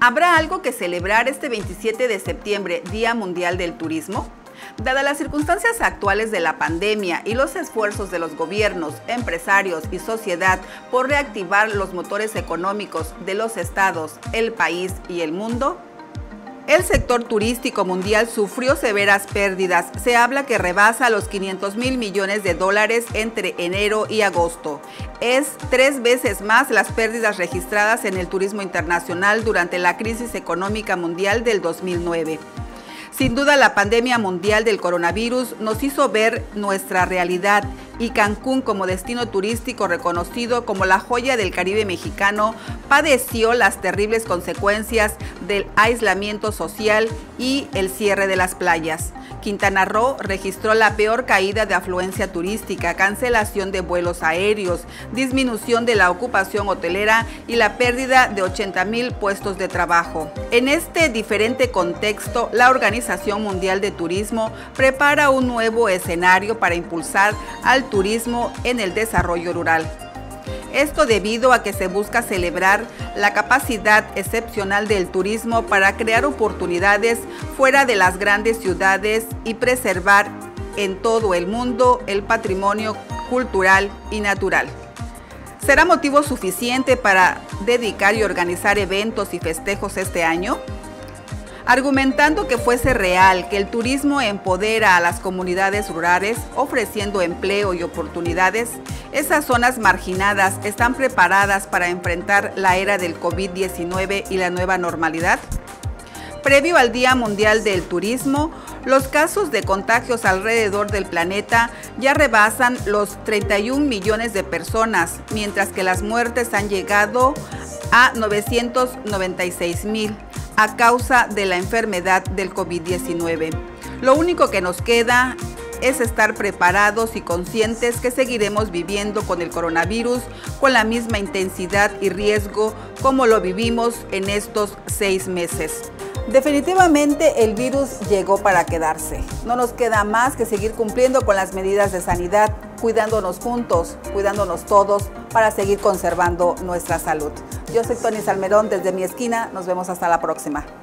¿Habrá algo que celebrar este 27 de septiembre, Día Mundial del Turismo? Dadas las circunstancias actuales de la pandemia y los esfuerzos de los gobiernos, empresarios y sociedad por reactivar los motores económicos de los estados, el país y el mundo, el sector turístico mundial sufrió severas pérdidas. Se habla que rebasa los 500,000 millones de dólares entre enero y agosto. Es 3 veces más las pérdidas registradas en el turismo internacional durante la crisis económica mundial del 2009. Sin duda, la pandemia mundial del coronavirus nos hizo ver nuestra realidad y Cancún, como destino turístico reconocido como la joya del Caribe mexicano, padeció las terribles consecuencias del aislamiento social y el cierre de las playas. Quintana Roo registró la peor caída de afluencia turística, cancelación de vuelos aéreos, disminución de la ocupación hotelera y la pérdida de 80,000 puestos de trabajo. En este diferente contexto, la Organización Mundial de Turismo prepara un nuevo escenario para impulsar al turismo en el desarrollo rural. Esto debido a que se busca celebrar la capacidad excepcional del turismo para crear oportunidades fuera de las grandes ciudades y preservar en todo el mundo el patrimonio cultural y natural. ¿Será motivo suficiente para dedicar y organizar eventos y festejos este año? Argumentando que fuese real que el turismo empodera a las comunidades rurales, ofreciendo empleo y oportunidades, esas zonas marginadas están preparadas para enfrentar la era del COVID-19 y la nueva normalidad. Previo al Día Mundial del Turismo, los casos de contagios alrededor del planeta ya rebasan los 31 millones de personas, mientras que las muertes han llegado a 996,000 a causa de la enfermedad del COVID-19. Lo único que nos queda es estar preparados y conscientes que seguiremos viviendo con el coronavirus con la misma intensidad y riesgo como lo vivimos en estos 6 meses. Definitivamente el virus llegó para quedarse. No nos queda más que seguir cumpliendo con las medidas de sanidad, cuidándonos juntos, cuidándonos todos para seguir conservando nuestra salud. Yo soy Tony Salmerón desde mi esquina. Nos vemos hasta la próxima.